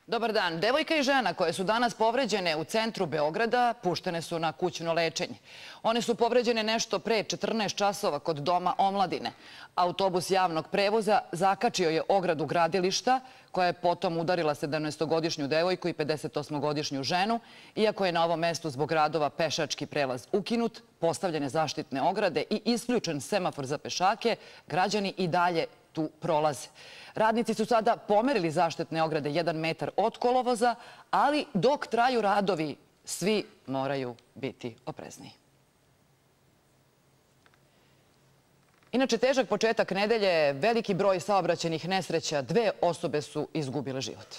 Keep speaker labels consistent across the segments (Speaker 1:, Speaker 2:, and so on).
Speaker 1: Dobar dan. Devojka i žena koje su danas povređene u centru Beograda puštene su na kućno lečenje. One su povređene nešto pre 14 časova kod Doma omladine. Autobus javnog prevoza zakačio je ogradu gradilišta koja je potom udarila 17-godišnju devojku i 58-godišnju ženu. Iako je na ovom mestu zbog radova pešački prelaz ukinut, postavljene zaštitne ograde i isključen semafor za pešake, građani i dalje tu prolaze. Radnici su sada pomerili zaštitne ograde 1 metar od kolovoza, ali dok traju radovi, svi moraju biti oprezniji. Inače, težak početak nedelje, veliki broj saobraćajnih nesreća, 2 osobe su izgubile život.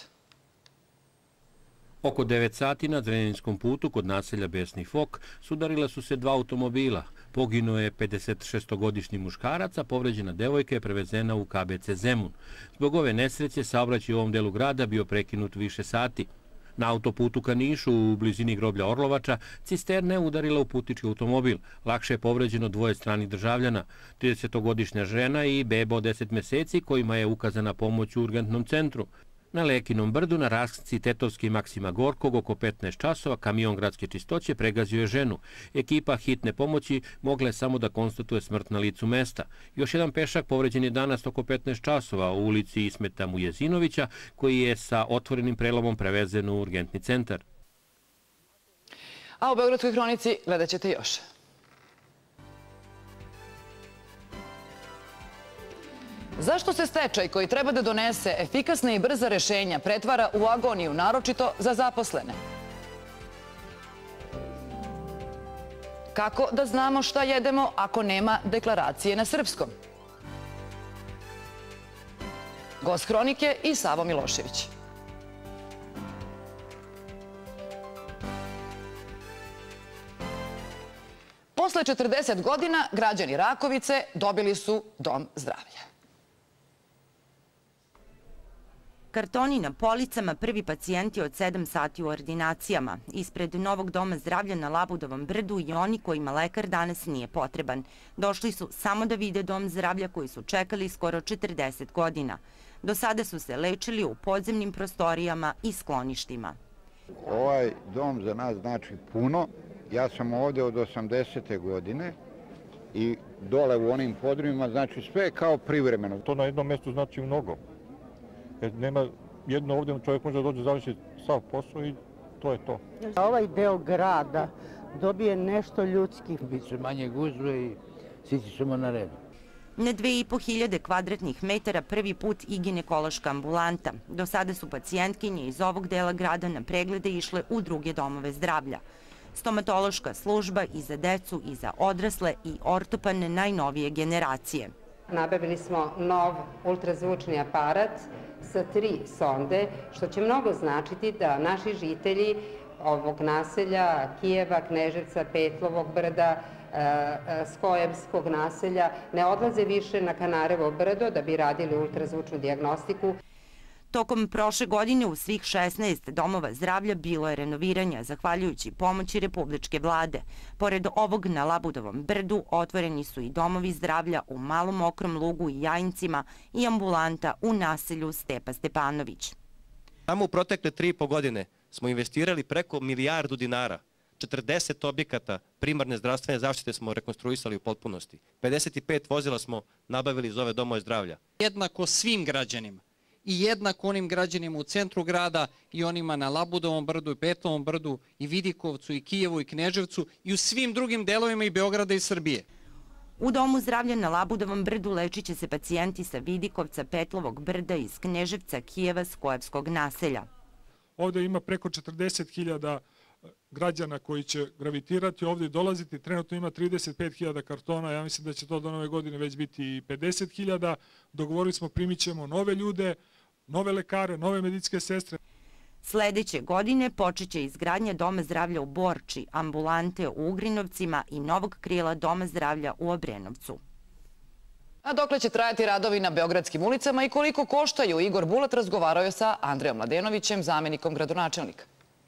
Speaker 2: Oko 9 sati na Zrenjaninskom putu kod naselja Besni Fok sudarila su se 2 automobila. Poginuo je 56-godišnji muškarac, a povređena devojka je prevezena u KBC Zemun. Zbog ove nesreće saobraćaj u ovom delu grada bio prekinut više sati. Na autoputu ka Nišu u blizini groblja Orlovača cisterna je udarila u putnički automobil. Lakše je povređeno 2 stranih državljana, 30-godišnja žena i beba od 10 meseci kojima je ukazana pomoć u urgentnom centru. Na Lekinom brdu na raskrsnici Tetovski i Maksima Gorkog oko 15 časova kamion gradske čistoće pregazio je ženu. Ekipa hitne pomoći mogla je samo da konstatuje smrt na licu mesta. Još jedan pešak povređen je danas oko 15 časova u ulici Ismeta Mujezinovića, koji je sa otvorenim prelomom prevezen u urgentni centar.
Speaker 1: A u Beogradskoj hronici gledat ćete još. Zašto se stečaj koji treba da donese efikasna i brza rešenja pretvara u agoniju, naročito za zaposlene? Kako da znamo šta jedemo ako nema deklaracije na srpskom? Gost hronike i Savo Milošević. Posle 40 godina građani Rakovice dobili su dom zdravlja.
Speaker 3: Kartoni na policama, prvi pacijenti od 7 sati u ordinacijama. Ispred novog doma zdravlja na Labudovom brdu i oni kojima lekar danas nije potreban. Došli su samo da vide dom zdravlja koji su čekali skoro 40 godina. Do sada su se lečili u podzemnim prostorijama i skloništima.
Speaker 4: Ovaj dom za nas znači puno. Ja sam ovde od 80. godine i dole u onim podrumima, znači sve je kao privremeno.
Speaker 5: To na jednom mjestu znači mnogo. Jer nema jedno ovdje, čovjek može da dođe završiti sav posao i to je to.
Speaker 6: Ovaj deo grada dobije nešto ljudski.
Speaker 7: Biće manje gužve i sići ćemo na redu.
Speaker 3: Na 2500 kvadratnih metara prvi put i ginekološka ambulanta. Do sada su pacijentkinje iz ovog dela grada na preglede išle u druge domove zdravlja. Stomatološka služba i za decu i za odrasle i ortopan najnovije generacije.
Speaker 8: Nabavili smo nov ultrazvučni aparat sa 3 sonde, što će mnogo značiti da naši žitelji ovog naselja, Kijeva, Kneževca, Petlovog brda, Skojevskog naselja, ne odlaze više na Kanarevo brdo da bi radili ultrazvučnu dijagnostiku.
Speaker 3: Tokom prošle godine u svih 16 domova zdravlja bilo je renoviranja, zahvaljujući pomoći Republičke vlade. Pored ovog na Labudovom brdu otvoreni su i domovi zdravlja u Malom Mokrom Lugu i Jajincima i ambulanta u naselju Stepa Stepanović.
Speaker 9: Samo u protekle 3,5 godine smo investirali preko milijardu dinara. 40 objekata primarne zdravstvene zaštite smo rekonstruisali u potpunosti. 55 vozila smo nabavili iz ove domove zdravlja.
Speaker 10: Jednako svim građanima. I jednako onim građanima u centru grada i onima na Labudovom brdu i Petlovom brdu i Vidikovcu i Kijevu i Kneževcu i u svim drugim delovima i Beograda i Srbije.
Speaker 3: U domu zdravlja na Labudovom brdu lečit će se pacijenti sa Vidikovca, Petlovog brda, iz Kneževca, Kijeva, Skojevskog naselja.
Speaker 5: Ovdje ima preko 40.000 građana koji će gravitirati ovdje i dolaziti. Trenutno ima 35.000 kartona, ja mislim da će to do nove godine već biti i 50.000. Dogovorili smo, primit ćemo nove ljude, nove lekare, nove medicinske sestre.
Speaker 3: Sledeće godine počeće izgradnja doma zdravlja u Borči, ambulante u Ugrinovcima i novog krila doma zdravlja u Obrenovcu.
Speaker 1: A dokle će trajati radovi na beogradskim ulicama i koliko koštaju, Igor Bulat razgovarao je sa Andrejom Mladenovićem, zamenikom gradonačelnika.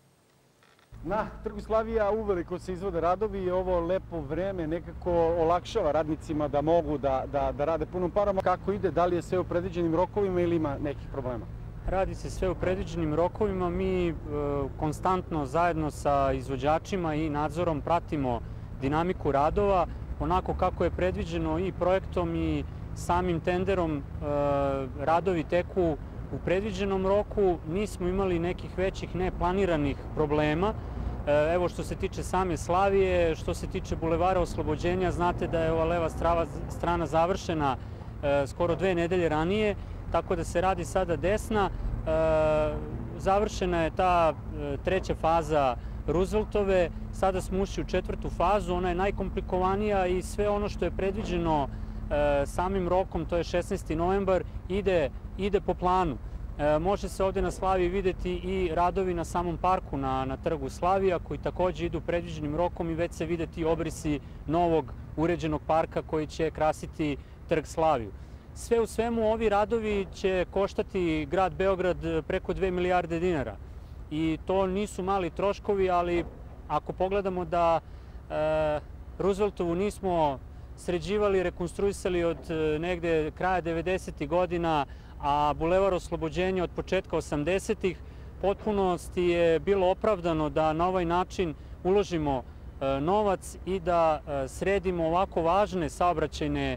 Speaker 11: Na Trgu Slavija uveliko se izvode radovi i ovo lepo vreme nekako olakšava radnicima da mogu da rade punom parom. Kako ide, da li je sve u predviđenim rokovima ili ima nekih problema?
Speaker 12: Radi se sve u predviđenim rokovima. Mi konstantno zajedno sa izvođačima i nadzorom pratimo dinamiku radova onako kako je predviđeno i projektom i samim tenderom. Radovi teku u predviđenom roku, nismo imali nekih većih neplaniranih problema. Evo što se tiče same Slavije, što se tiče Bulevara Oslobođenja, znate da je ova leva strana završena skoro 2 nedelje ranije, tako da se radi sada desna. Završena je ta 3. faza Rooseveltove, sada smo ušli u 4. fazu, ona je najkomplikovanija i sve ono što je predviđeno samim rokom, to je 16. novembar, ide po planu. Može se ovde na Slaviji videti i radovi na samom parku na trgu Slavija, koji takođe idu predviđenim rokom i već se vide ti obrisi novog uređenog parka koji će krasiti trg Slaviju. Sve u svemu ovi radovi će koštati grad Beograd preko 2 milijarde dinara i to nisu mali troškovi, ali ako pogledamo da Rooseveltovu nismo sređivali, rekonstruisali od negde kraja 90. godina, a Bulevar Oslobođenja od početka 80-ih, potpunosti je bilo opravdano da na ovaj način uložimo novac i da sredimo ovako važne saobraćajne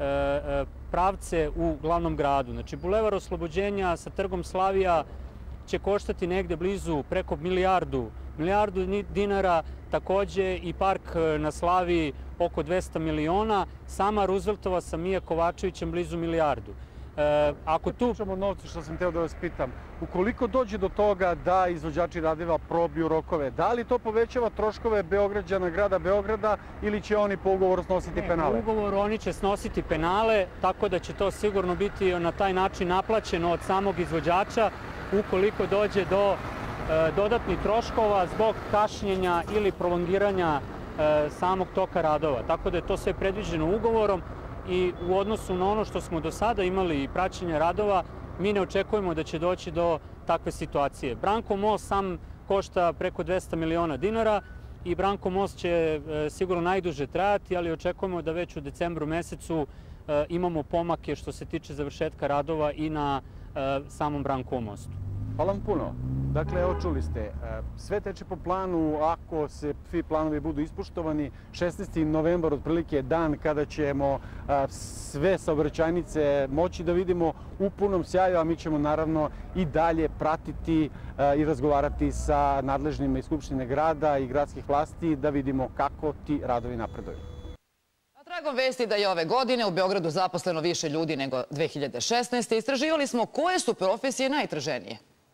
Speaker 12: pravce u glavnom gradu. Znači, Bulevar Oslobođenja sa trgom Slavija će koštati negde blizu preko milijardu dinara, takođe i park na Slaviji oko 200 miliona, sama Rooseveltova sa Mija Kovačevićem blizu milijardu.
Speaker 11: Ako tu pričamo o novcu, što sam teo da vas pitam, ukoliko dođe do toga da izvođači radova probiju rokove, da li to povećava troškove Beograđana, grada Beograda, ili će oni po ugovoru snositi penale?
Speaker 12: Po ugovoru oni će snositi penale, tako da će to sigurno biti na taj način naplaćeno od samog izvođača ukoliko dođe do dodatnih troškova zbog kašnjenja ili prolongiranja samog toka radova. Tako da je to sve predviđeno ugovorom i u odnosu na ono što smo do sada imali i praćenje radova, mi ne očekujemo da će doći do takve situacije. Branko most sam košta preko 200 miliona dinara i Branko most će sigurno najduže trajati, ali očekujemo da već u decembru mesecu imamo pomake što se tiče završetka radova i na samom Brankovom mostu.
Speaker 11: Hvala vam puno. Dakle, evo čuli ste, sve teče po planu ako se svi planovi budu ispoštovani. 16. novembar otprilike je dan kada ćemo sve saobraćajnice moći da vidimo u punom sjaju, a mi ćemo naravno i dalje pratiti i razgovarati sa nadležnima iz Skupštine grada i gradskih vlasti da vidimo kako ti radovi napreduju.
Speaker 1: Tragom vesti da je ove godine u Beogradu zaposleno više ljudi nego 2016. Istraživali smo koje su profesije najtraženije.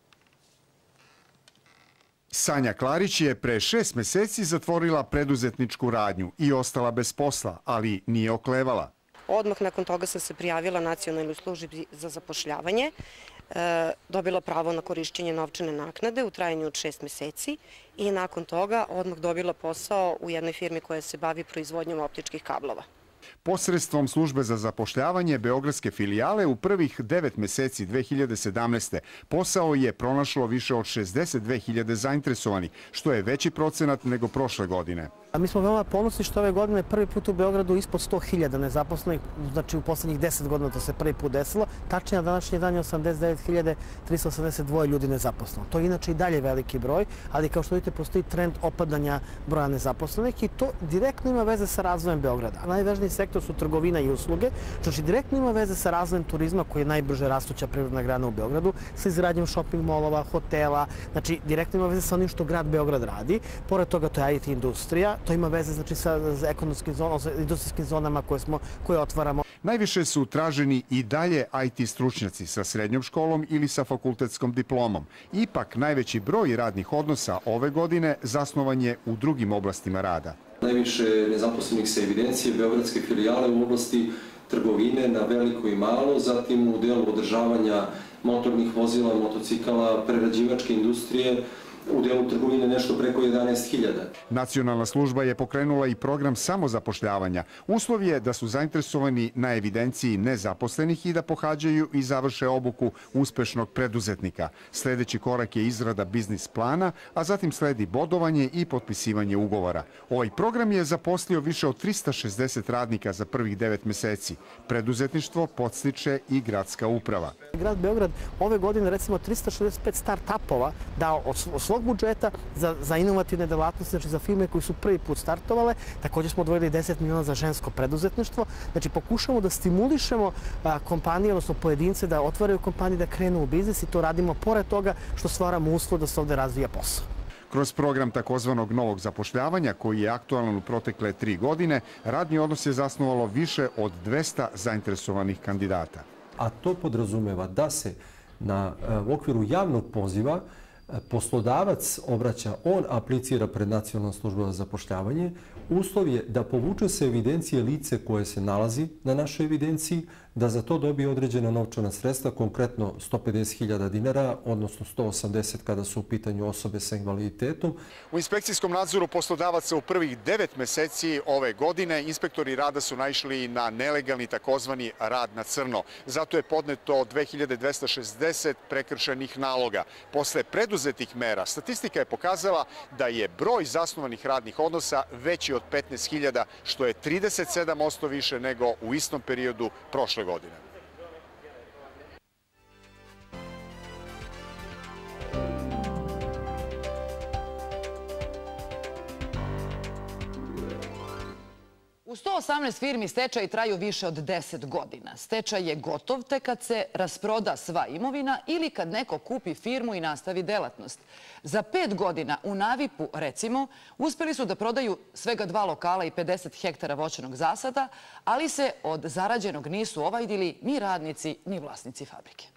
Speaker 13: Sanja Klarić je pre 6 meseci zatvorila preduzetničku radnju i ostala bez posla, ali nije oklevala.
Speaker 14: Odmah nakon toga sam se prijavila Nacionalnoj službi za zapošljavanje, dobila pravo na korišćenje novčane naknade u trajanju od 6 meseci i nakon toga odmah dobila posao u jednoj firmi koja se bavi proizvodnjom optičkih kablova.
Speaker 13: Posredstvom službe za zapošljavanje beogradske filijale u prvih 9 meseci 2017. posao je pronašlo više od 62.000 zainteresovanih, što je veći procenat nego prošle godine.
Speaker 15: Mi smo veoma ponosni što ove godine prvi put u Beogradu ispod 100.000 nezaposlenih, znači u poslednjih 10 godina to se prvi put desilo. Tačnije, na današnji dan je 89.382 ljudi nezaposleno. To je inače i dalje veliki broj, ali kao što vidite postoji trend opadanja broja nezaposlenih i to direktno ima veze sa razvojem Beograda. Najvažniji sektor su trgovina i usluge, znači direktno ima veze sa razvojem turizma koji je najbrže rastuća privredna grana u Beogradu, sa izgradnjom shopping molova, hotela, znači direktno ima veze sa onim što grad Beograd radi. Pored toga to je IT industrija. To ima veze znači sa ekonomskim zonama, industrijskim zonama koje otvaramo.
Speaker 13: Najviše su traženi i dalje IT stručnjaci sa srednjom školom ili sa fakultetskom diplomom. Ipak najveći broj radnih odnosa ove godine zasnovan je u drugim oblastima rada.
Speaker 16: Najviše nezaposlenih sa evidencije beogradske filijale u oblasti trgovine na veliko i malo, zatim u delu održavanja motornih vozila, motocikala, prerađivačke industrije, u delu trgovine nešto preko 11.000.
Speaker 13: Nacionalna služba je pokrenula i program samozapošljavanja. Uslov je da su zainteresovani na evidenciji nezaposlenih i da pohađaju i završe obuku uspešnog preduzetnika. Sledeći korak je izrada biznis plana, a zatim sledi bodovanje i potpisivanje ugovora. Ovaj program je zaposlio više od 360 radnika za prvih 9 meseci. Preduzetništvo podstiče i gradska uprava.
Speaker 15: Grad Beograd ove godine recimo 365 start-upova dao od svog budžeta za inovativne delatnosti, znači za firme koji su prvi put startovale. Također smo odvojili 10 miliona za žensko preduzetništvo. Znači pokušamo da stimulišemo kompanije, odnosno pojedince da otvaraju kompanije, da krenu u biznis i to radimo pored toga što stvaramo uslov da se ovde razvija posao.
Speaker 13: Kroz program takozvanog novog zapošljavanja, koji je aktualan u protekle 3 godine, radni odnos je zasnovalo više od 200 zainteresovanih kandidata.
Speaker 17: A to podrazumeva da se u okviru javnog poziva poslodavac obraća, on aplicira pred Nacionalnom službom za zapošljavanje. Uslov je da povuče se evidencije lice koje se nalazi na našoj evidenciji, da za to dobije određena novčana sredstva, konkretno 150.000 dinara, odnosno 180 kada su u pitanju osobe sa invaliditetom.
Speaker 13: U inspekcijskom nadzoru poslodavaca u prvih 9 meseci ove godine inspektori rada su naišli na nelegalni takozvani rad na crno. Zato je podneto 2260 prekršajnih naloga. Posle preduzetih mera, statistika je pokazala da je broj zasnovanih radnih odnosa veći od 15.000, što je 37% više nego u istom periodu prošle godine.
Speaker 1: U 118 firmi stečaj traju više od 10 godina. Stečaj je gotov tek kad se rasproda sva imovina ili kad neko kupi firmu i nastavi delatnost. Za 5 godina u Navipu, recimo, uspeli su da prodaju svega 2 lokala i 50 hektara voćnog zasada, ali se od zarađenog nisu ovajdili ni radnici, ni vlasnici fabrike.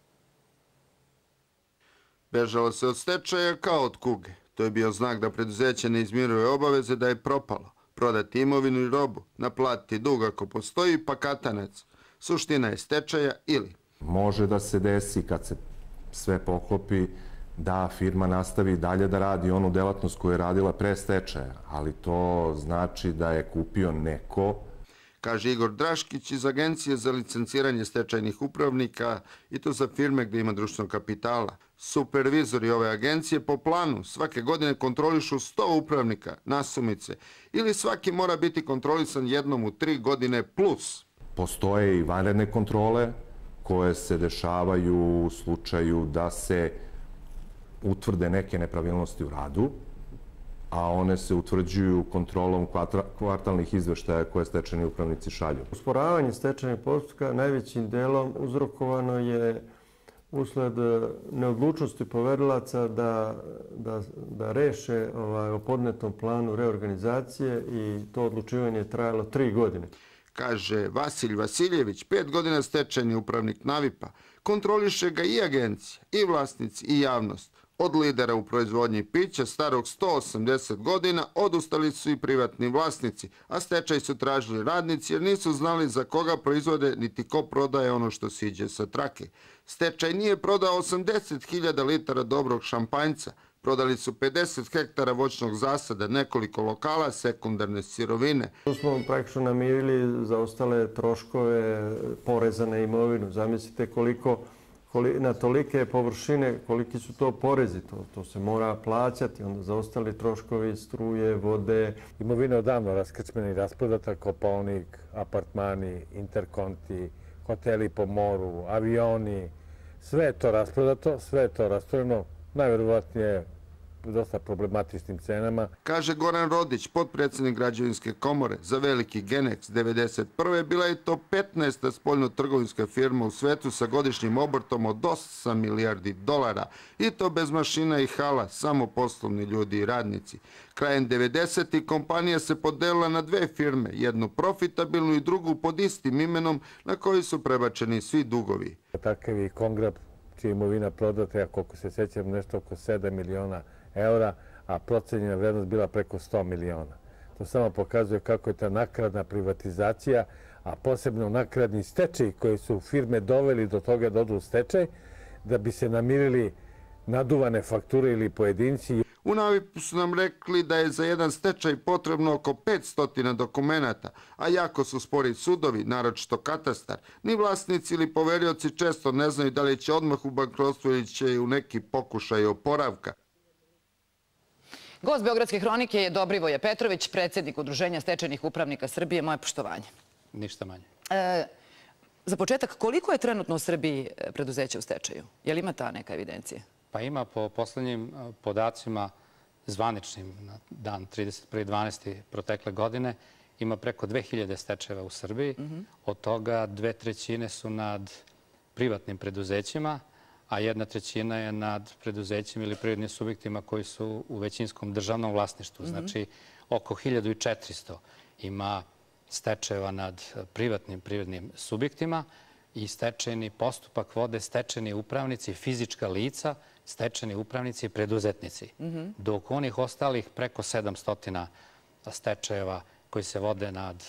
Speaker 18: Bežalo se od stečaja kao od kuge. To je bio znak da preduzeće ne izmiruje obaveze, da je propalo. Prodati imovinu i robu, naplatiti dug ako postoji, pa katanac. Suština je stečaja ili...
Speaker 19: Može da se desi kad se sve poklopi da firma nastavi dalje da radi onu delatnost koju je radila pre stečaja, ali to znači da je kupio neko.
Speaker 18: Kaže Igor Draškić iz Agencije za licenciranje stečajnih upravnika i to za firme gde ima društvenog kapitala. Supervizori ove agencije po planu svake godine kontrolišu 100 upravnika nasumice ili svaki mora biti kontrolisan jednom u 3 godine plus.
Speaker 19: Postoje i vanredne kontrole koje se dešavaju u slučaju da se utvrde neke nepravilnosti u radu, a one se utvrđuju kontrolom kvartalnih izveštaja koje stečajni upravnici šalju.
Speaker 20: Usporavanje stečajnih postupka najvećim delom uzrokovano je usled neodlučnosti poverilaca da reše o podnetom planu reorganizacije i to odlučivanje je trajalo 3 godine.
Speaker 18: Kaže Vasilj Vasiljević, 5 godina stečajni upravnik Navipa. Kontroliše ga i agencija, i vlasnici, i javnost. Od lidera u proizvodnji pića, starog 180 godina, odustali su i privatni vlasnici, a stečaj su tražili radnici jer nisu znali za koga proizvode niti ko prodaje ono što siđe sa trake. Stečaj nije prodao 80.000 litara dobrog šampanjca, prodali su 50 hektara voćnog zasada, nekoliko lokala, sekundarne sirovine.
Speaker 20: Tu smo praktično namirili za ostale troškove poreza na imovinu. Zamislite na tolike površine, koliki su to porezi, to se mora plaćati, onda za ostali troškovi struje, vode.
Speaker 21: Imovina je odavno raskrčmena i rasprodata, Kopaonik, apartmani, interkonti, hoteli po moru, avioni, sve je to rasprodato, sve je to rastojeno, najverovatnije dosta problematičnim cenama.
Speaker 18: Kaže Goran Rodić, potpredsjednik građevinske komore za veliki Genex 1991. Bila je to 15. spoljno-trgovinska firma u svetu sa godišnjim obrtom od 8 milijardi dolara. I to bez mašina i hala, samo poslovni ljudi i radnici. Krajem 90. kompanija se podelila na 2 firme, jednu profitabilnu i drugu pod istim imenom na koji su prebačeni svi dugovi.
Speaker 21: Takav je Kongrab, čija imovina prodata, koliko se sećam, nešto oko 7 miliona eura, a procenjena vrednost bila preko 100 miliona. To samo pokazuje kako je ta nakradna privatizacija, a posebno nakradni stečaj koji su firme doveli do toga da odu u stečaj, da bi se namirili naduvane fakture ili pojedinci.
Speaker 18: U Navipu su nam rekli da je za jedan stečaj potrebno oko 500 dokumenata, a jako su spori sudovi, naročito katastar. Ni vlasnici ili poverioci često ne znaju da li će odmah u bankrotstvu ili će u neki pokušaj oporavka.
Speaker 1: Gost Beogradske hronike je Dobrivoje Petrović, predsjednik Udruženja stečajnih upravnika Srbije. Moje poštovanje.
Speaker 2: Ništa manje.
Speaker 1: Za početak, koliko je trenutno u Srbiji preduzeća u stečaju? Je li ima ta neka evidencija?
Speaker 2: Pa ima po poslednjim podacima zvaničnim na dan 31.12. protekle godine ima preko 2000 stečajeva u Srbiji. Od toga 2/3 su nad privatnim preduzećima, a 1/3 je nad preduzećima ili privrednim subjektima koji su u većinskom državnom vlasništvu. Znači, oko 1400 ima stečajeva nad privatnim privrednim subjektima i stečajni postupak vode stečajni upravnici, fizička lica, stečajni upravnici i preduzetnici. Dok onih ostalih preko 700 stečajeva koji se vode nad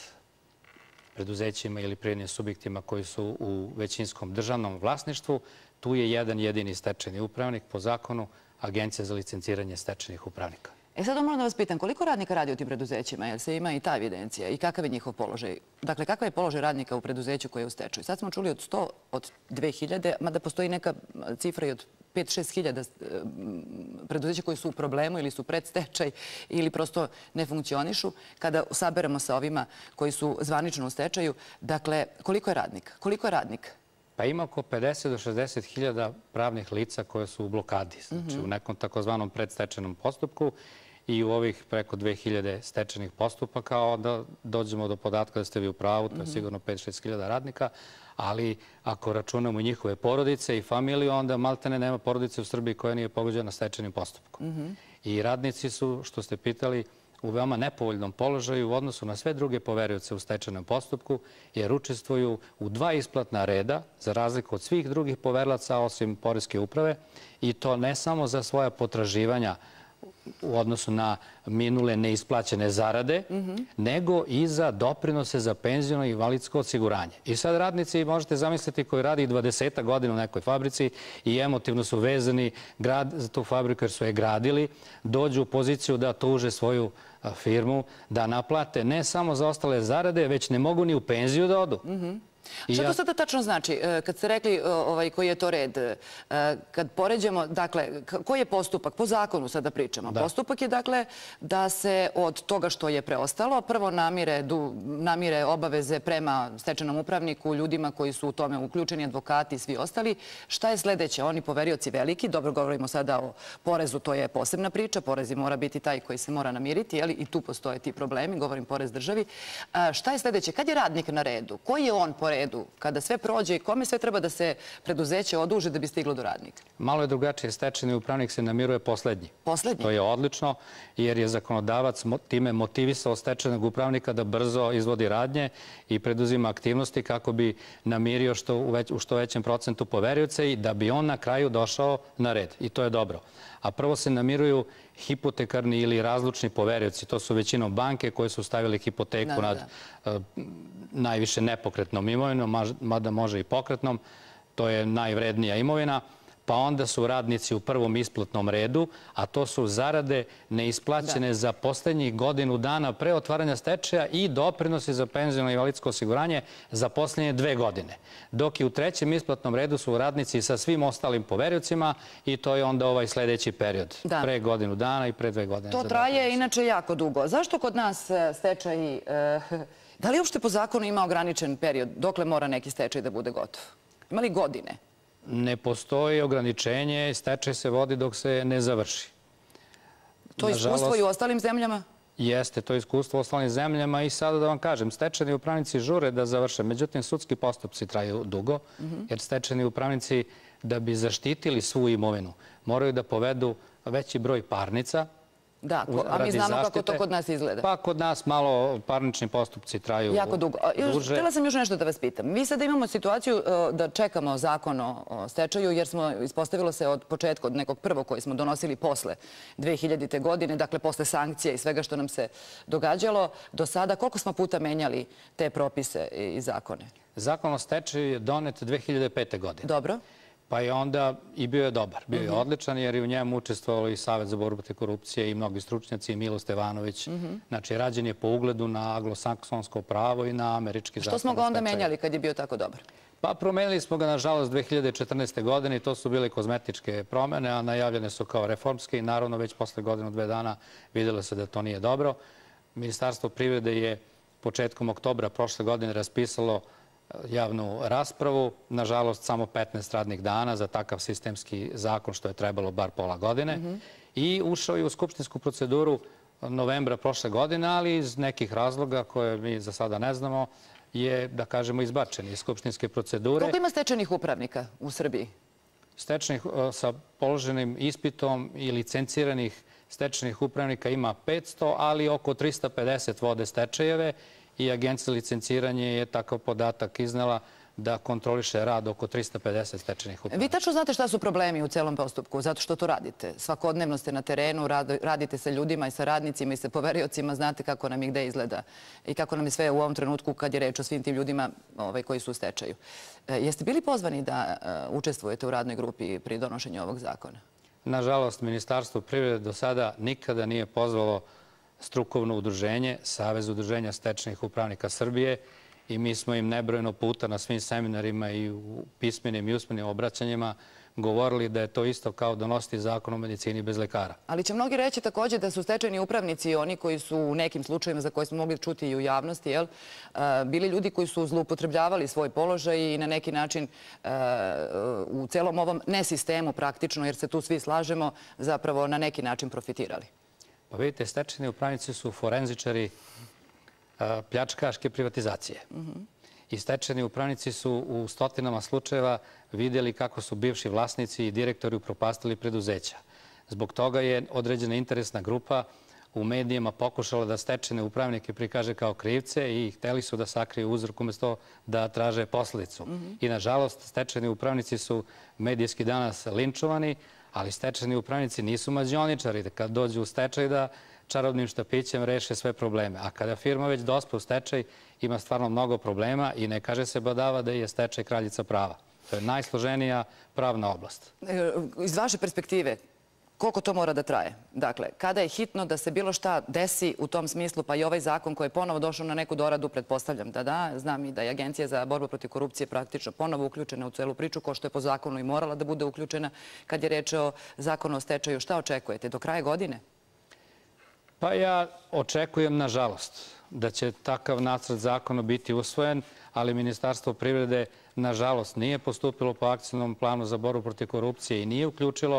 Speaker 2: preduzećima ili privrednim subjektima koji su u većinskom državnom vlasništvu, tu je jedan jedini stečajni upravnik po zakonu Agencija za licenciranje stečajnih upravnika.
Speaker 1: Sad moram da vas pitam, koliko radnika radi u tim preduzećima? Jer se ima i ta evidencija. I kakav je njihov položaj? Dakle, kakav je položaj radnika u preduzeću koje je u stečaju? Sad smo čuli od 100, od 2000, mada postoji neka cifra i od 5-6 hiljada preduzeća koji su u problemu ili su pred stečaj ili prosto ne funkcionišu. Kada saberemo sa ovima koji su zvanično u stečaju, dakle, koliko je radnika? Koliko je radnika?
Speaker 2: Pa ima oko 50 do 60 hiljada pravnih lica koje su u blokadi, znači u nekom takozvanom predstečajnom postupku i u ovih preko 2000 stečajnih postupaka, onda dođemo do podatka da ste vi u pravu, to je sigurno 5-6 hiljada radnika, ali ako računamo njihove porodice i familiju, onda maltene nema porodice u Srbiji koja nije pogođena stečajnim postupkom. I radnici su, što ste pitali, u veoma nepovoljnom položaju u odnosu na sve druge poverioce u stečajnom postupku, jer učestvuju u 2 isplatna reda, za razliku od svih drugih poverilaca osim Poreske uprave, i to ne samo za svoja potraživanja u odnosu na minule neisplaćene zarade, nego i za doprinose za penziono i invalidsko osiguranje. I sad radnici, možete zamisliti, koji radi 20 godina u nekoj fabrici i emotivno su vezani za tu fabriku jer su je gradili, dođu u poziciju da tuže svoju firmu, da naplate ne samo za ostale zarade, već ne mogu ni u penziju da odu.
Speaker 1: Šta to sada tačno znači? Kad ste rekli koji je to red, kad poređamo, dakle, koji je postupak? Po zakonu sada pričamo. Postupak je, dakle, da se od toga što je preostalo prvo namire obaveze prema stečajnom upravniku, ljudima koji su u tome uključeni, advokati i svi ostali. Šta je sledeće? Oni poverioci veliki, dobro, govorimo sada o porezu, to je posebna priča, porezi mora biti taj koji se mora namiriti, i tu postoje ti problemi, govorim porez državi. Šta je sledeće? Kad je radnik na redu? Koji je on po redu? Kada sve prođe i kome sve treba da se preduzeće oduži da bi stiglo do radnika?
Speaker 2: Malo je drugačije. Stečajni upravnik se namiruje poslednji.
Speaker 1: Poslednji?
Speaker 2: To je odlično, jer je zakonodavac time motivisao stečajnog upravnika da brzo izvodi radnje i preduzima aktivnosti kako bi namirio u što većem procentu poverioce i da bi on na kraju došao na red. I to je dobro. A prvo se namiruju hipotekarni ili razlučni poverioci. To su većinom banke koje su stavili hipoteku nad najviše nepokretnom imovinom, mada može i pokretnom. To je najvrednija imovina. Pa onda su radnici u prvom isplatnom redu, a to su zarade neisplaćene za poslednjih godinu dana pre otvaranja stečaja i doprinosi za penziono i invalidsko osiguranje za poslednje 2 godine. Dok i u trećem isplatnom redu su radnici sa svim ostalim poveriocima i to je onda ovaj sledeći period. Pre godinu dana i pre 2 godine.
Speaker 1: To traje inače jako dugo. Zašto kod nas stečaji... Da li uopšte po zakonu ima ograničen period dokle mora neki stečaj da bude gotov? Ima li godine?
Speaker 2: Ne postoji ograničenje, stečaj se vodi dok se ne završi.
Speaker 1: To iskustvo i u ostalim zemljama?
Speaker 2: Jeste, to iskustvo u ostalim zemljama i sada da vam kažem, stečajni upravnici žure da završe. Međutim, sudski postupci traju dugo, jer stečajni upravnici da bi zaštitili svu imovinu moraju da povedu veći broj parnica.
Speaker 1: Da, a mi znamo kako to kod nas izgleda.
Speaker 2: Pa kod nas malo parnični postupci traju duže.
Speaker 1: Jako dugo. Htjela sam još nešto da vas pitam. Mi sada imamo situaciju da čekamo zakon o stečaju jer smo, ispostavilo se od početka, od nekog prvog koji smo donosili posle 2000. godine, dakle posle sankcija i svega što nam se događalo, do sada koliko smo puta menjali te propise i zakone?
Speaker 2: Zakon o stečaju je donet 2005. godine.
Speaker 1: Dobro.
Speaker 2: Pa i onda i bio je dobar, bio je odličan jer je u njemu učestvovalo i Savet za borbu protiv korupcije i mnogi stručnjaci i Milo Stevanović. Znači, rađen je po ugledu na anglosaksonsko pravo i na američki zakon.
Speaker 1: Što smo ga onda menjali kad je bio tako dobar?
Speaker 2: Pa promenili smo ga, nažalost, 2014. godine i to su bile kozmetičke promene, a najavljene su kao reformske i naravno već posle godinu, 2 dana vidjelo se da to nije dobro. Ministarstvo privrede je početkom oktobra prošle godine raspisalo javnu raspravu, nažalost samo 15 radnih dana za takav sistemski zakon što je trebalo bar pola godine i ušao je u skupštinsku proceduru novembra prošle godine, ali iz nekih razloga koje mi za sada ne znamo je, da kažemo, izbačen iz skupštinske procedure.
Speaker 1: Koliko ima stečajnih upravnika u Srbiji?
Speaker 2: Stečajnih sa položenim ispitom i licenciranih stečajnih upravnika ima 500, ali oko 350 vode stečajeve i Agencija za licenciranje je takav podatak iznela da kontroliše rad oko 350 stečajnih upravnika.
Speaker 1: Vi tačno znate šta su problemi u celom postupku, zato što to radite. Svakodnevno ste na terenu, radite sa ljudima i sa radnicima i sa poveriocima, znate kako nam i gde izgleda i kako nam je sve u ovom trenutku kad je reč o svim tim ljudima koji su u stečaju. Jeste bili pozvani da učestvujete u radnoj grupi pri donošenju ovog zakona?
Speaker 2: Nažalost, Ministarstvo privrede do sada nikada nije pozvalo strukovno udruženje, Savez udruženja stečajnih upravnika Srbije, i mi smo im nebrojeno puta na svim seminarima i u pismenim i usmenim obraćanjima govorili da je to isto kao donositi zakon o medicini bez lekara.
Speaker 1: Ali će mnogi reći također da su stečajni upravnici oni koji su u nekim slučajevima za koje smo mogli čuti i u javnosti, bili ljudi koji su zloupotrebljavali svoj položaj i na neki način u celom ovom nesistemu praktično, jer se tu svi slažemo, zapravo na neki način profitirali.
Speaker 2: Pa vidite, stečajni upravnici su forenzičari pljačkaške privatizacije. I stečajni upravnici su u stotinama slučajeva vidjeli kako su bivši vlasnici i direktori upropastili preduzeća. Zbog toga je određena interesna grupa u medijima pokušala da stečajne upravnike prikaže kao krivce i hteli su da sakriju uzrok umjesto da traže posledicu. I nažalost, stečajni upravnici su medijski danas linčovani, ali stečajni upravnici nisu mađioničari. Kad dođu u stečaj da čarobnim štapićem reše sve probleme. A kada firma već dospe u stečaj, ima stvarno mnogo problema i ne kaže se badava da je stečaj kraljica prava. To je najsloženija pravna oblast.
Speaker 1: Iz vaše perspektive, koliko to mora da traje? Dakle, kada je hitno da se bilo šta desi u tom smislu, pa i ovaj zakon koji je ponovo došao na neku doradu, pretpostavljam da, znam i da je Agencija za borbu protiv korupcije praktično ponovo uključena u celu priču, ko što je po zakonu i morala da bude uključena kad je reč o zakonu o stečaju. Šta očekujete? Do kraja godine?
Speaker 2: Pa ja očekujem, nažalost, da će takav nacrt zakona biti usvojen, ali Ministarstvo privrede, nažalost, nije postupilo po akcijnom planu za borbu protiv korupcije i nije uključilo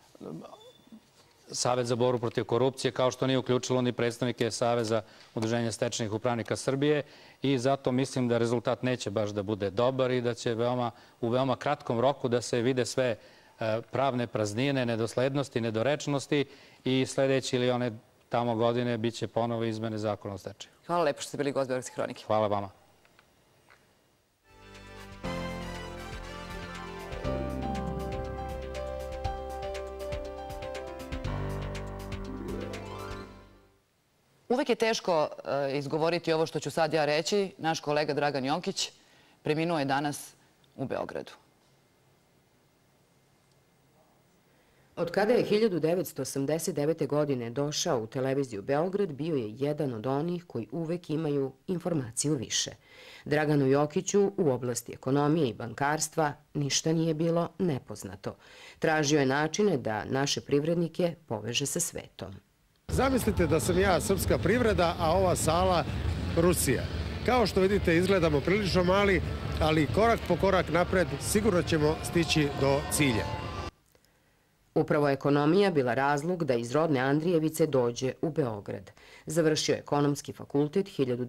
Speaker 2: Savet za borbu protiv korupcije, kao što nije uključilo ni predstavnike Saveza udruženja stečajnih upravnika Srbije i zato mislim da rezultat neće baš da bude dobar i da će u veoma kratkom roku da se vide sve pravne praznine, nedoslednosti, nedorečnosti i sljedeći ili one tamo godine bit će ponovo izmene zakona o stečaju.
Speaker 1: Hvala lepo što ste bili gost Beogradske hronike.
Speaker 2: Hvala vama.
Speaker 1: Uvek je teško izgovoriti ovo što ću sad ja reći. Naš kolega Dragan Jonkić preminuo je danas u Beogradu.
Speaker 4: Od kada je 1989. godine došao u televiziju Beograd, bio je jedan od onih koji uvek imaju informaciju više. Draganu Jokiću u oblasti ekonomije i bankarstva ništa nije bilo nepoznato. Tražio je načine da naše privrednike poveže sa svetom.
Speaker 11: Zamislite da sam ja srpska privreda, a ova sala Rusija. Kao što vidite, izgledamo prilično mali, ali korak po korak napred sigurno ćemo stići do cilja.
Speaker 4: Upravo ekonomija bila razlog da iz rodne Andrijevice dođe u Beograd. Završio je ekonomski fakultet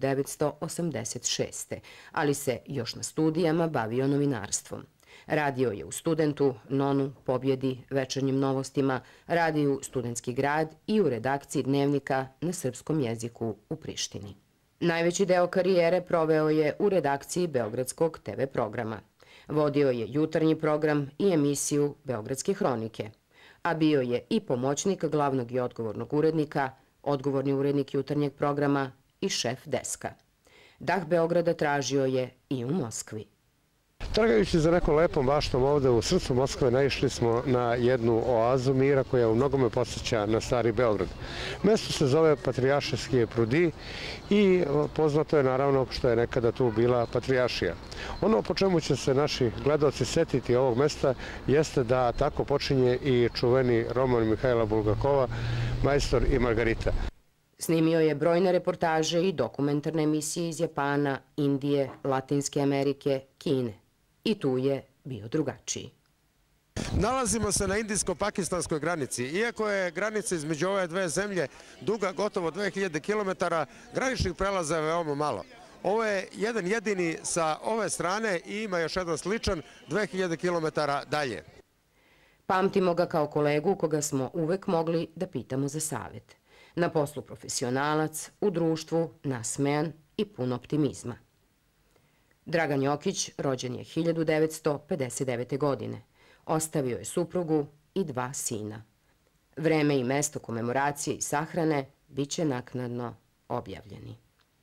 Speaker 4: 1986. ali se još na studijama bavio novinarstvom. Radio je u Studentu, Nonu, Pobjedi, Večernjim novostima, Radiju Studentski grad i u redakciji Dnevnika na srpskom jeziku u Prištini. Najveći deo karijere proveo je u redakciji Beogradskog TV programa. Vodio je jutarnji program i emisiju Beogradske hronike, a bio je i pomoćnik glavnog i odgovornog urednika, odgovorni urednik jutarnjeg programa i šef deska. Dah Beograda tražio je i u Moskvi.
Speaker 6: Tragajući za nekom lepom baštom ovde u srcu Moskve naišli smo na jednu oazu mira koja u mnogome podsjeća na stari Beograd. Mesto se zove Patrijarševski prudi i poznato je naravno što je nekada tu bila Patrijaršija. Ono po čemu će se naši gledaoci setiti ovog mesta jeste da tako počinje i čuveni roman Mihajla Bulgakova Majstor i Margarita.
Speaker 4: Snimio je brojne reportaže i dokumentarne emisije iz Japana, Indije, Latinske Amerike, Kine. I tu je bio drugačiji.
Speaker 6: Nalazimo se na indijsko-pakistanskoj granici. Iako je granica između ove dve zemlje duga gotovo 2000 km, graničnih prelaza je veoma malo. Ovo je jedan jedini sa ove strane i ima još jedan sličan 2000 km dalje.
Speaker 4: Pamtimo ga kao kolegu koga smo uvek mogli da pitamo za savjet. Na poslu profesionalac, u društvu nasmejan i pun optimizma. Dragan Jokić rođen je 1959. godine. Ostavio je suprugu i 2 sina. Vreme i mesto komemoracije i sahrane bit će naknadno objavljeni.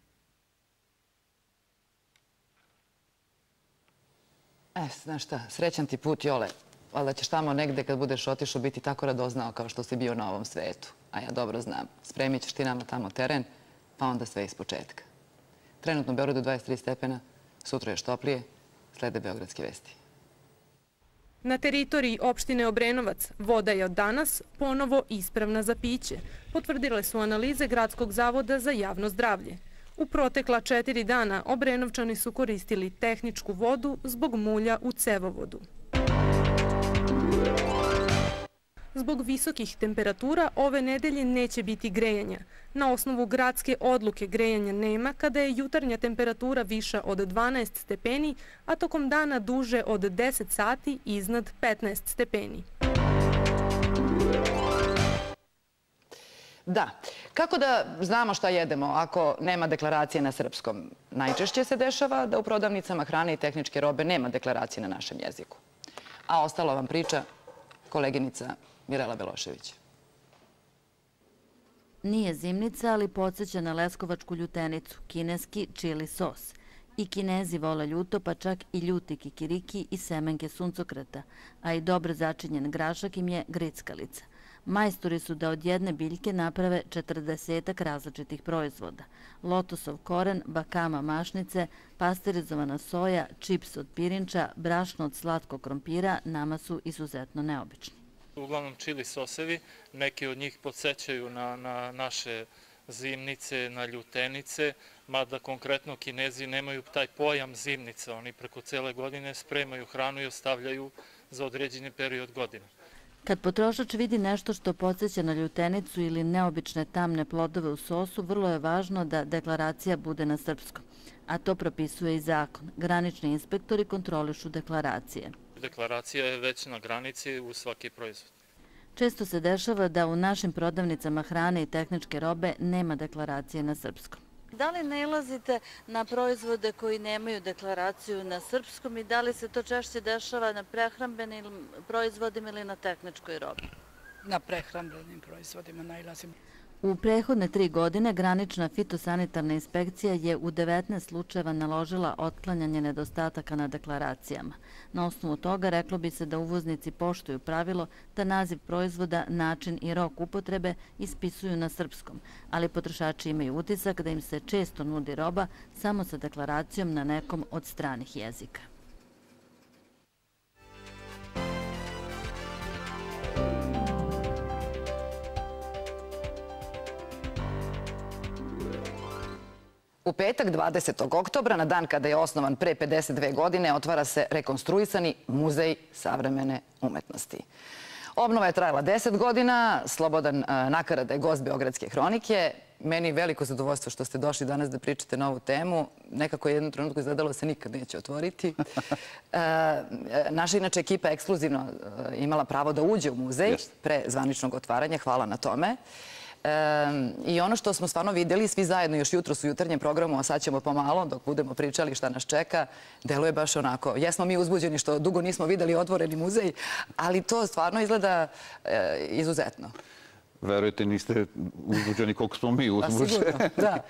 Speaker 1: Znaš šta, srećan ti put, Jole. Valjda ćeš tamo negde kad budeš otišao biti tako radoznao kao što si bio na ovom svetu. A ja dobro znam, spremit ćeš ti nama tamo teren, pa onda sve iz početka. Trenutno u Beogradu 23 stepena, sutra još toplije, slede Beogradske vesti.
Speaker 22: Na teritoriji opštine Obrenovac voda je od danas ponovo ispravna za piće, potvrdile su analize Gradskog zavoda za javno zdravlje. U protekla 4 dana Obrenovčani su koristili tehničku vodu zbog mulja u cevovodu. Zbog visokih temperatura ove nedelje neće biti grejanja. Na osnovu gradske odluke grejanja nema kada je jutarnja temperatura viša od 12 stepeni, a tokom dana duže od 10 sati iznad 15 stepeni.
Speaker 1: Da. Kako da znamo šta jedemo ako nema deklaracije na srpskom? Najčešće se dešava da u prodavnicama hrane i tehničke robe nema deklaracije na našem jeziku. A ostalo vam priča koleginica Mirela Belošević.
Speaker 23: Nije zimnica, ali podsjeća na leskovačku ljutenicu, kineski čili sos. I Kinezi vole ljuto, pa čak i ljuti kikiriki i semenke suncokreta, a i dobro začinjen grašak im je grickalica. Majstori su da od jedne biljke naprave 40-ak različitih proizvoda. Lotosov koren, bakama mašnice, pasterizovana soja, čips od pirinča, brašno od slatkog krompira nama su izuzetno neobični.
Speaker 24: Uglavnom čili sosevi, neki od njih podsjećaju na naše zimnice, na ljutenice, mada konkretno Kinezi nemaju taj pojam zimnica. Oni preko cele godine spremaju hranu i ostavljaju za određeni period godine.
Speaker 23: Kad potrošač vidi nešto što podsjeća na ljutenicu ili neobične tamne plodove u sosu, vrlo je važno da deklaracija bude na srpskom. A to propisuje i zakon. Granični inspektori kontrolišu deklaracije.
Speaker 24: Deklaracija je već na granici u svaki proizvod.
Speaker 23: Često se dešava da u našim prodavnicama hrane i tehničke robe nema deklaracije na srpskom.
Speaker 25: Da li nailazite na proizvode koji nemaju deklaraciju na srpskom i da li se to češće dešava na prehrambenim proizvodima ili na tehničkoj robi?
Speaker 26: Na prehrambenim proizvodima nailazimo.
Speaker 23: U prethodne 3 godine granična fitosanitarna inspekcija je u 19 slučajeva naložila otklanjanje nedostataka na deklaracijama. Na osnovu toga reklo bi se da uvoznici poštuju pravilo da naziv proizvoda, način i rok upotrebe ispisuju na srpskom, ali potrošači imaju utisak da im se često nudi roba samo sa deklaracijom na nekom od stranih jezika.
Speaker 1: U petak 20. oktobra, na dan kada je osnovan pre 52 godine, otvara se rekonstruisani Muzej savremene umetnosti. Obnova je trajala 10 godina, Slobodan Nakarada je gost Beogradske hronike. Meni je veliko zadovoljstvo što ste došli danas da pričate na ovu temu. Nekako je jednom trenutku izgledalo da se nikad neće otvoriti. Naša inače ekipa je ekskluzivno imala pravo da uđe u muzej pre zvaničnog otvaranja. Hvala na tome. I ono što smo stvarno vidjeli, svi zajedno još jutros u jutarnjem programu, a sad ćemo pomalo, dok budemo pričali šta nas čeka, deluje baš onako. Jesmo mi uzbuđeni što dugo nismo vidjeli otvoreni muzej, ali to stvarno izgleda izuzetno.
Speaker 27: Verujte, niste uzbuđeni koliko smo mi uzbuđeni.
Speaker 1: Sigurno, da.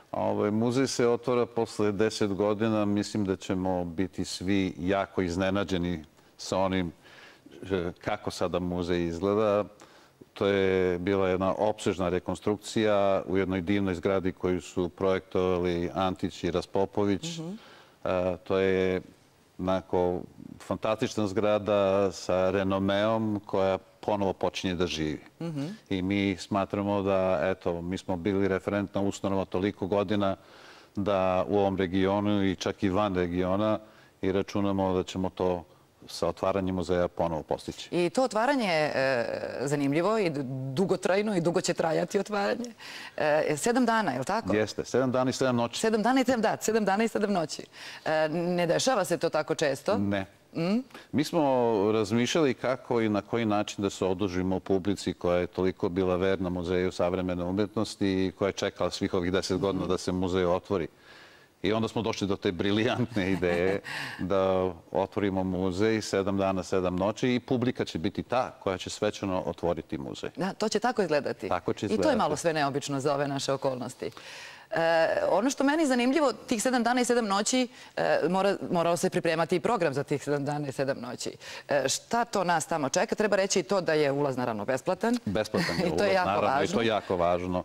Speaker 3: Muzej se otvara posle 10 godina. Mislim da ćemo biti svi jako iznenađeni sa onim kako sada muzej izgleda. To je bila jedna opsežna rekonstrukcija u jednoj divnoj zgradi koju su projektovali Antić i Raspopović. To je onako fantastična zgrada sa renomeom koja ponovo počinje da živi. I mi smatramo da, eto, mi smo bili referentna ustanova toliko godina da u ovom regionu i čak i van regiona i računamo da ćemo to sa otvaranjem muzeja ponovo postići.
Speaker 1: I to otvaranje je zanimljivo i dugotrajno i dugo će trajati otvaranje. 7 dana, je li tako?
Speaker 3: Jeste, 7 dana i 7 noći.
Speaker 1: 7 dana i 7, da, 7 dana i 7 noći. Ne dešava se to tako često?
Speaker 3: Ne. Mi smo razmišljali kako i na koji način da se odužimo publici koja je toliko bila verna Muzeju savremene umetnosti i koja je čekala svih ovih 10 godina da se muzej otvori. I onda smo došli do te briljantne ideje da otvorimo muzej 7 dana, 7 noći i publika će biti ta koja će svečano otvoriti muzej.
Speaker 1: Da, to će tako izgledati.
Speaker 3: Tako će izgledati.
Speaker 1: I to je malo sve neobično za ove naše okolnosti. Ono što meni je zanimljivo, tih 7 dana i 7 noći, morao se pripremati i program za tih 7 dana i 7 noći. Šta to nas tamo čeka? Treba reći i to da je ulaz naravno besplatan.
Speaker 3: Besplatan je ulaz,
Speaker 1: naravno,
Speaker 3: i to je jako važno.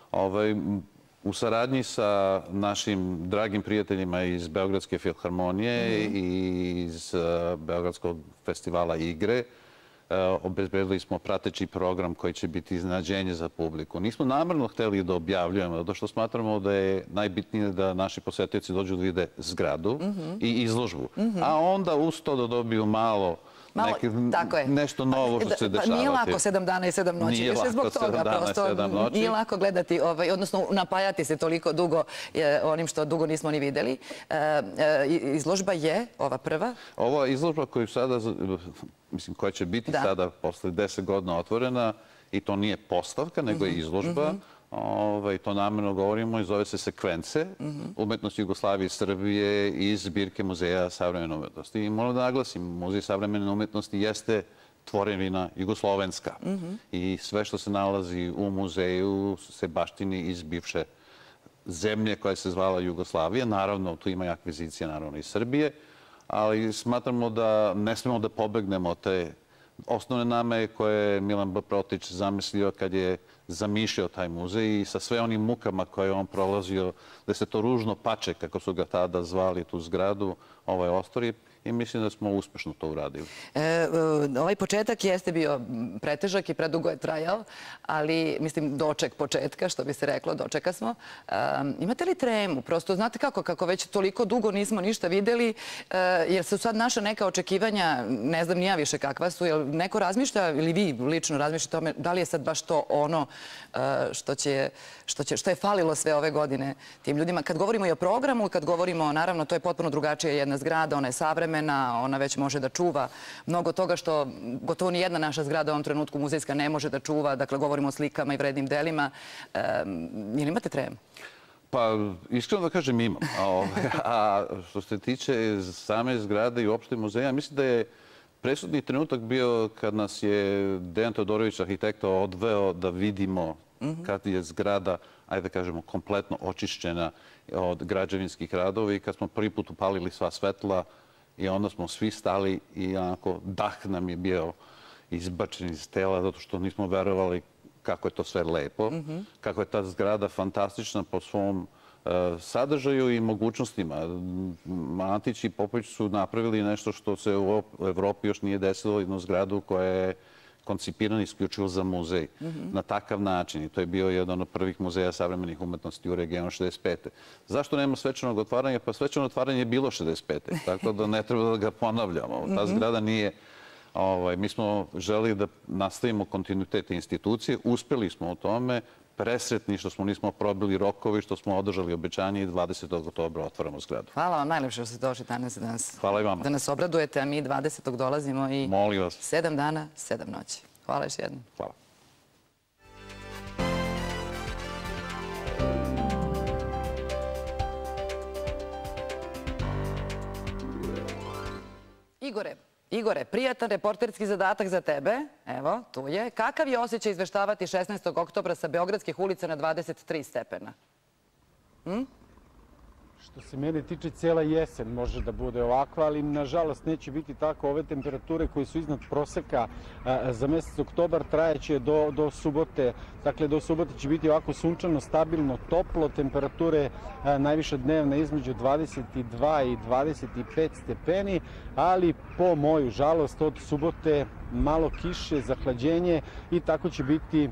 Speaker 3: U saradnji sa našim dragim prijateljima iz Beogradske filharmonije i iz Beogradskog festivala Igre obezbedili smo prateći program koji će biti iznenađenje za publiku. Nismo namerno hteli da objavljujemo, zato što smatramo da je najbitnije da naši posetioci dođu da vide zgradu i izložbu, a onda uz to da dobiju malo nešto novo što se dešavati.
Speaker 1: Nije lako 7 dana i 7 noći.
Speaker 3: Nije lako 7 dana i 7 noći.
Speaker 1: Nije lako gledati, odnosno napajati se toliko dugo onim što dugo nismo ni videli. Izložba je ova prva?
Speaker 3: Ova izložba koju sada, mislim, koja će biti sada posle 10 godina otvorena, i to nije postavka, nego je izložba. To namerno govorimo i zove se Sekvence, umetnost Jugoslavije i Srbije iz zbirke Muzeja savremene umetnosti. I moram da naglasim, Muzej savremene umetnosti jeste tvorevina jugoslovenska i sve što se nalazi u muzeju se baštini iz bivše zemlje koja se zvala Jugoslavija. Naravno, tu ima i akvizicija, naravno, iz Srbije, ali smatramo da ne smemo da pobegnemo od te osnovne name koje je Milan B. Protić zamislio kad je zamišljao taj muzej i sa sve onim mukama koje je on prolazio, da se to ružno pače, kako su ga tada zvali, tu zgradu, ostvori, i mislim da smo uspešno to uradili.
Speaker 1: Ovaj početak jeste bio pretežak i predugo je trajao, ali, mislim, doček početka, što bi se reklo, dočeka smo. Imate li tremu? Prosto, znate kako već toliko dugo nismo ništa videli, jer su sad naša neka očekivanja, ne znam ni ja više kakva su, jer neko razmišlja, ili vi lično razmišljate o tome, da li je sad baš to ono što je falilo sve ove godine tim ljudima? Kad govorimo i o programu, kad govorimo, naravno, to je potpuno drugačija jedna zgrada, ona je savremena, ona već može da čuva mnogo toga što gotovo ni jedna naša zgrada u ovom trenutku muzejska ne može da čuva. Dakle, govorimo o slikama i vrednim delima. Jel imate tremu?
Speaker 3: Pa, iskreno da kažem, imam. A što se tiče same zgrade i uopšte muzeja, mislim da je presudni trenutak bio kad nas je Dejan Todorović, arhitekta, odveo da vidimo kad je zgrada, ajde da kažemo, kompletno očišćena od građevinskih radova i kad smo prvi put upalili sva svetla i onda smo svi stali i onako dah nam je bio izbačen iz tela zato što nismo verovali kako je to sve lepo, kako je ta zgrada fantastična po svom sadržaju i mogućnostima. Antić i Popović su napravili nešto što se u Evropi još nije desilo, jednu zgradu koja je koncipirana isključivo za muzej na takav način. I to je bio jedan od prvih muzeja savremenih umetnosti u regionu 65. Zašto nema svečanog otvaranja? Pa svečano otvaranje je bilo 65. Tako da ne treba da ga ponavljamo. Ta zgrada nije... Mi smo želeli da nastavimo kontinuitet institucije. Uspeli smo u tome. Presretni što smo nismo probili rokovi, što smo održali obećanje i 20. oktobra otvaramo zgradu.
Speaker 1: Hvala vam najlepše što ste došli danas.
Speaker 3: Hvala i vama.
Speaker 1: Da nas obradujete, a mi 20. dolazimo i 7 dana, 7 noći. Hvala još jednom.
Speaker 3: Hvala.
Speaker 1: Igore, prijatan reporterski zadatak za tebe. Evo, tu je. Kakav je osjećaj izveštavati 16. oktobra sa beogradskih ulica na 23 stepena?
Speaker 11: Što se mene tiče, cijela jesen može da bude ovako, ali nažalost neće biti tako. Ove temperature koje su iznad proseka za mesec oktobar trajeće do subote. Dakle, do subote će biti ovako sunčano, stabilno, toplo. Temperature najviša dnevna između 22 i 25 stepeni, ali po moju žalost od subote malo kiše, zahlađenje i tako će biti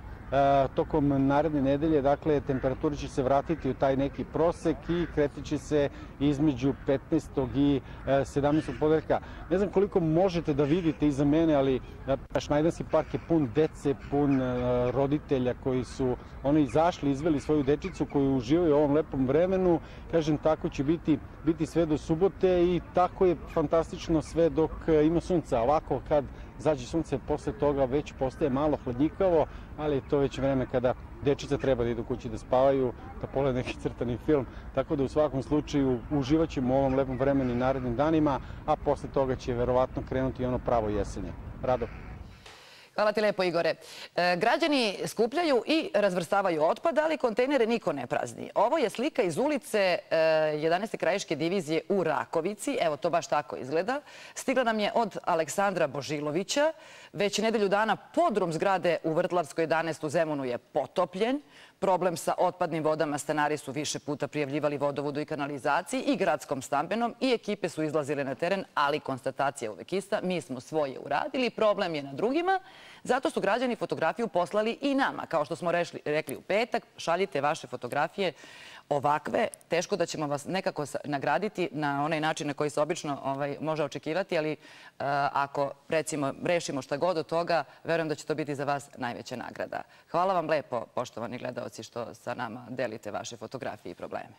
Speaker 11: tokom naredne nedelje. Dakle, temperatura će se vratiti u taj neki prosek i kretit će se između 15. i 17. podeljka. Ne znam koliko možete da vidite iza mene, ali Šnajdanski park je pun dece, pun roditelja koji su izašli, izveli svoju dečicu koju uživaju u ovom lepom vremenu. Kažem, tako će biti sve do subote i tako je fantastično sve dok ima sunca. Ovako, kad zađe sunce, posle toga već postaje malo hladnjikavo, ali je to već vreme kada dečica treba da idu kući da spavaju, da pogledaju neki crtani film. Tako da u svakom slučaju uživat ćemo u ovom lepom vremenu i narednim danima, a posle toga će verovatno krenuti ono pravo jesenje. Rado.
Speaker 1: Hvala ti lepo, Igore. Građani skupljaju i razvrstavaju otpad, ali kontejnere niko ne prazni. Ovo je slika iz ulice 11. krajiške divizije u Rakovici. Evo, to baš tako izgleda. Stigla nam je od Aleksandra Božilovića. Već nedelju dana podrum zgrade u Vrtlarskoj 11 u Zemunu je potopljen. Problem sa otpadnim vodama stanari su više puta prijavljivali vodovodu i kanalizaciji i gradskom stambenom i ekipe su izlazile na teren, ali konstatacija uvek ista. Mi smo svoje uradili, problem je na drugima. Zato su građani fotografiju poslali i nama. Kao što smo rekli u petak, šaljite vaše fotografije ovakve. Teško da ćemo vas nekako nagraditi na onaj način na koji se obično može očekivati, ali ako, recimo, rešimo šta god od toga, verujem da će to biti za vas najveća nagrada. Hvala vam lepo, poštovani gledaoci, što sa nama delite vaše fotografije i probleme.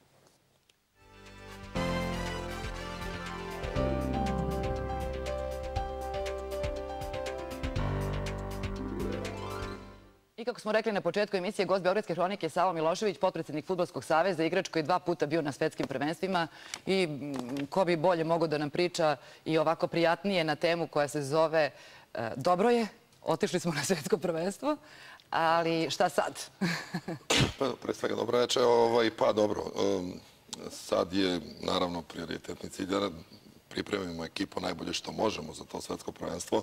Speaker 1: I kako smo rekli na početku emisije, gost Beogradske hronike Savo Milošević, potpredsednik Fudbalskog saveza, igrač koji je 2 puta bio na svetskim prvenstvima i ko bi bolje mogao da nam priča i ovako prijatnije na temu koja se zove dobro je, otišli smo na svetsko prvenstvo, ali šta sad?
Speaker 5: Pre svega dobro reče, pa dobro, sad je naravno prioritetni cilj da pripremimo ekipu najbolje što možemo za to svetsko prvenstvo.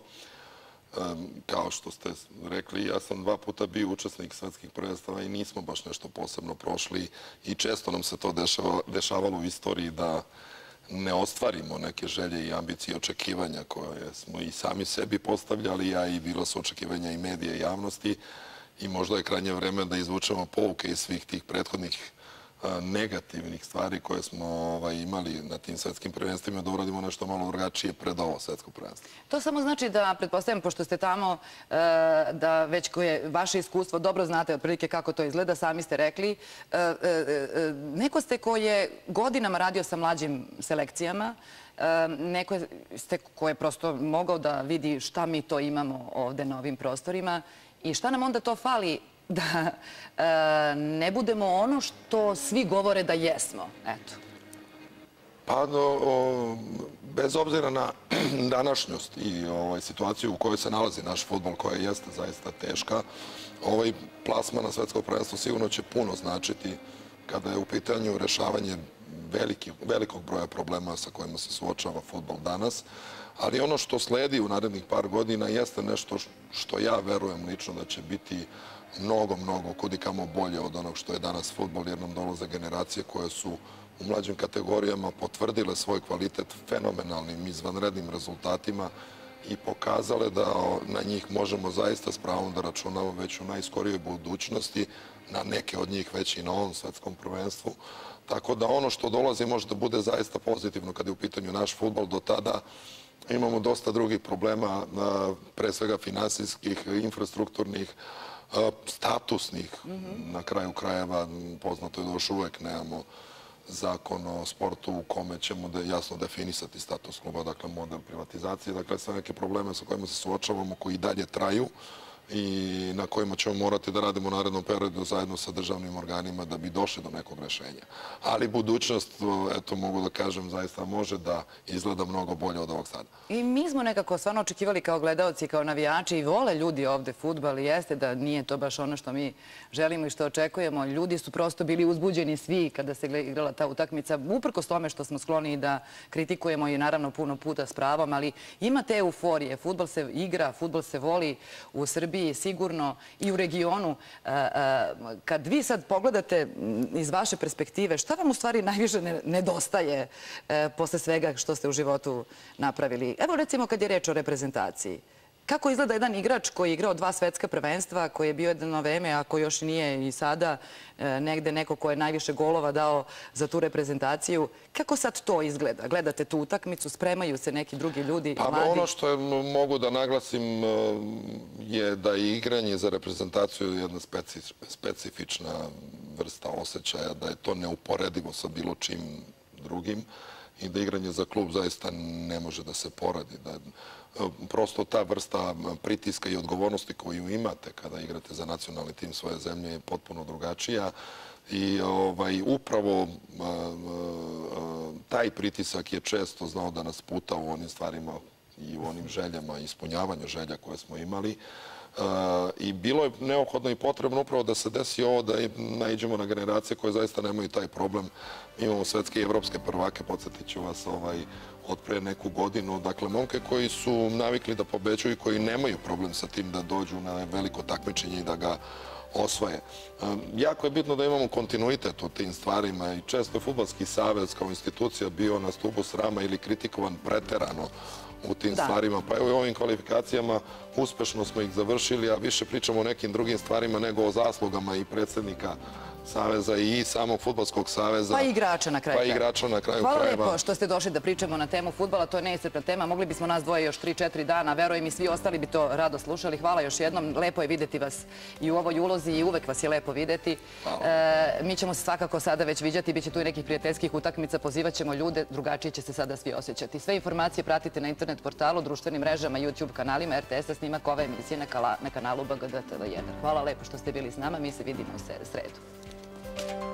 Speaker 5: Kao što ste rekli, ja sam 2 puta bio učesnik svetskih prvenstava i nismo baš nešto posebno prošli i često nam se to dešavalo u istoriji da ne ostvarimo neke želje i ambicije i očekivanja koje smo i sami sebi postavljali, a i bilo su očekivanja i medija i javnosti i možda je krajnje vreme da izvučemo pouke iz svih tih prethodnih negativnih stvari koje smo imali na tim svetskim prvenstvima, da uradimo nešto malo drugačije pred ovo svetsko prvenstvo.
Speaker 1: To samo znači da, pretpostavljam, pošto ste tamo, da već koje vaše iskustvo dobro znate otprilike kako to izgleda, sami ste rekli, neko ste ko je godinama radio sa mlađim selekcijama, neko ste ko je prosto mogao da vidi šta mi to imamo ovde na ovim prostorima i šta nam onda to fali da ne budemo ono što svi govore da jesmo. Eto.
Speaker 5: Pa, bez obzira na današnjost i situaciju u kojoj se nalazi naš fudbal, koja jeste zaista teška, ovaj plasman na svetsko prvenstvo sigurno će puno značiti kada je u pitanju rešavanje velikog broja problema sa kojima se suočava fudbal danas. Ali ono što sledi u narednih par godina jeste nešto što ja verujem lično da će biti mnogo kudikamo bolje od onog što je danas fudbal, jer nam dolaze generacije koje su u mlađim kategorijama potvrdile svoj kvalitet fenomenalnim, izvanrednim rezultatima i pokazale da na njih možemo zaista s pravom da računamo već u najskorijoj budućnosti, na neke od njih već i na ovom svetskom prvenstvu. Tako da ono što dolazi može da bude zaista pozitivno kada je u pitanju naš fudbal. Do tada imamo dosta drugih problema, pre svega finansijskih, infrastrukturnih, statusnih. Na kraju krajeva poznato je da još uvek nemamo zakon o sportu u kome ćemo jasno definisati status kluba, dakle model privatizacije, dakle sve neke probleme sa kojima se suočavamo koji dalje traju i na kojima ćemo morati da radimo u narednom periodu zajedno sa državnim organima da bi došli do nekog rešenja. Ali budućnost, eto mogu da kažem, zaista može da izgleda mnogo bolje od ovog sada.
Speaker 1: I mi smo nekako stvarno očekivali kao gledaoci, kao navijači i vole ljudi ovde fudbal i jeste da nije to baš ono što mi želimo i što očekujemo. Ljudi su prosto bili uzbuđeni svi kada se igrala ta utakmica, uprkos tome što smo skloni da kritikujemo i naravno puno puta s pravom, ali ima te euforije. Fudbal se igra, fudbal se voli u Srbiji sigurno i u regionu. Kad vi sad pogledate iz vaše perspektive, šta vam u stvari najviše nedostaje posle svega što ste u životu napravili? Evo recimo kad je reč o reprezentaciji. Kako izgleda jedan igrač koji je igrao 2 svetska prvenstva, koji je bio jedno vreme, ako još nije i sada, negde neko ko je najviše golova dao za tu reprezentaciju. Kako sad to izgleda? Gledate tu utakmicu, spremaju se neki drugi ljudi, mladi?
Speaker 5: Pa ono što mogu da naglasim je da je igranje za reprezentaciju jedna specifična vrsta osjećaja, da je to neuporedivo sa bilo čim drugim i da igranje za klub zaista ne može da se poradi. Prosto ta vrsta pritiska i odgovornosti koju imate kada igrate za nacionalni tim svoje zemlje je potpuno drugačija i upravo taj pritisak je često znao da nas puta u onim stvarima i u onim željama, ispunjavanju želja koje smo imali. I bilo je neophodno i potrebno upravo da se desi ovo, da naiđemo na generacije koje zaista nemaju taj problem. Imamo svetske i evropske prvake, podsjetit ću vas, od pre neku godinu. Dakle, momke koji su navikli da pobeđuju i koji nemaju problem sa tim da dođu na veliko takmičenje i da ga osvoje. Jako je bitno da imamo kontinuitet u tim stvarima i često je Fudbalski savez kao institucija bio na stubu srama ili kritikovan preterano u tim stvarima. Pa evo i ovim kvalifikacijama uspešno smo ih završili, a više pričamo o nekim drugim stvarima nego o zaslugama i predsjednika Saveza i samog Fudbalskog saveza.
Speaker 1: Pa i igrača na kraju.
Speaker 5: Pa i igrača na kraju krajeva.
Speaker 1: Hvala lepo što ste došli da pričamo na temu fudbala. To je neiscrpna tema. Mogli bismo nas dvoje još 3-4 dana. Verujem i svi ostali bi to rado slušali. Hvala još jednom. Lepo je videti vas i u ovoj ulozi i uvek vas je lepo videti. Mi ćemo se svakako sada već viđati. Biće tu i nekih prijateljskih utakmica. Pozivat ćemo ljude. Drugačije će se sada svi osjećati. Sve informacije pratite na internet portalu, društvenim mrežama, YouTube kanalima, RTS-a snimak ove emisije na kanalu BGD TV1. Hvala lepo što ste bili s nama. Mi se vidimo u sredu.